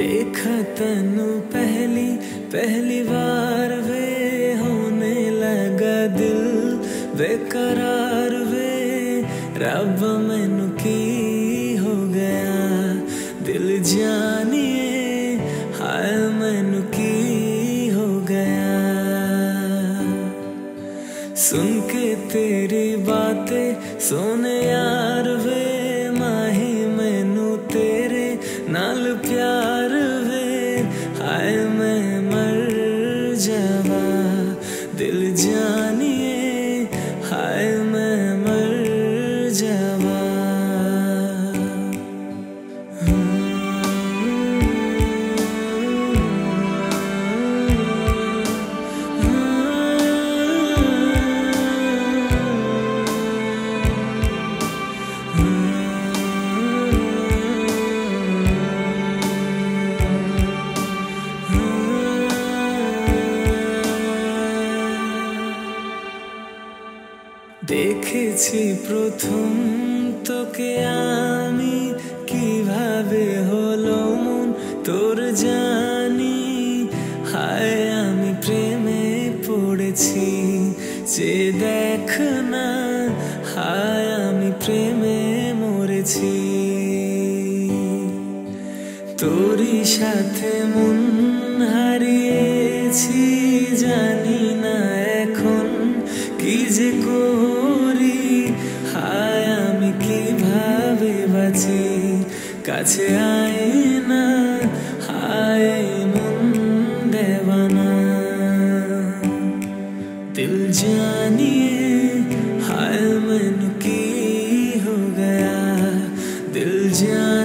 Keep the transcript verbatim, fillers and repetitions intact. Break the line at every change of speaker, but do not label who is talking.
देखा तनु पहली पहली बार वे होने लगा दिल बेकरार वे रब मैनू की हो गया दिल जानिए हाय मैनू की हो गया। सुन के तेरी बातें सोने यार वे माही मैनू तेरे नाल प्यार वे हाय मैं मर जावा दिल जानिए हाय मैं मर जावा। দেখেছি প্রথম তোকে আমি কিভাবে হলো মন তোর জানি হায় আমি প্রেমে পড়েছি যে দেখ না হায় আমি প্রেমে মরেছি। তোরই সাথে মন হারিয়েছি জানি না এখন কি যে করি হায় আমি কিভাবে বাঁচি কাছে আয় না হায় মন দেওয়ানা दिल जानिए हाय मैनू की हो गया दिल जान